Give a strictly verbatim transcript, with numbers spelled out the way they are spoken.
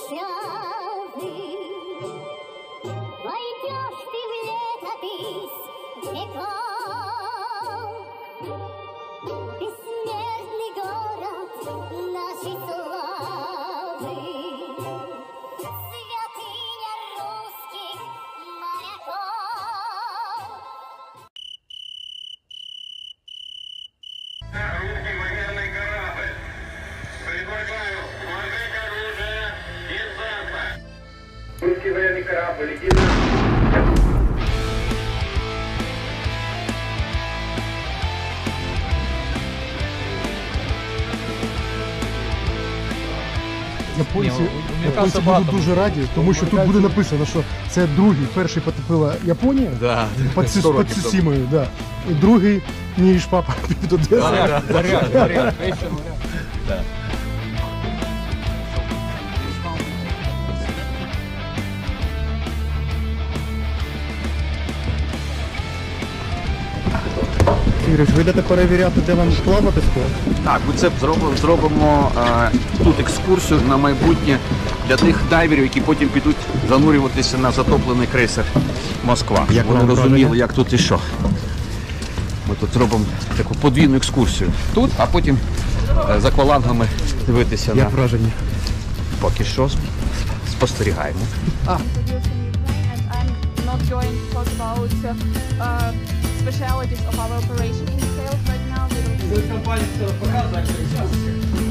величавый. Войдешь ты в летопись веков, бессмертный город нашей славы, святыня русских моряков. Русский военный корабль. Предлагаю сложить оружие десанта. Русский военный корабль, десант. Японці, японці будуть дуже раді, тому що тут буде написано, що це другий, перший потопила Японія Да. під Цусімою, да. І другий ніж папа під Одесою. Варіант, варіант, варіант. Да. Ігор, ви йдете перевіряти, де вам плавати скоро? Так, ми це зробимо, зробимо е, тут екскурсію на майбутнє для тих дайверів, які потім підуть занурюватися на затоплений крейсер Москва. Як Вони вам розуміли, враження? як тут і що. Ми тут зробимо таку подвійну екскурсію тут, а потім е, з аквалангами дивитися на враження? поки що сп- спостерігаємо. I'm not going to talk about uh, specialities of our operation in sales right now. We don't-